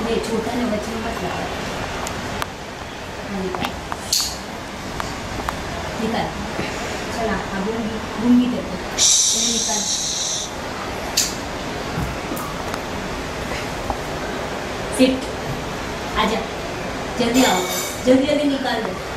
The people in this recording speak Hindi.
ये छोटा ने बच्चे में मत लगा। निकाल निकाल, चला अब घूंगी तेरे को निकाल। सिट, आजा, जल्दी आओ, जल्दी जल्दी निकाल दो।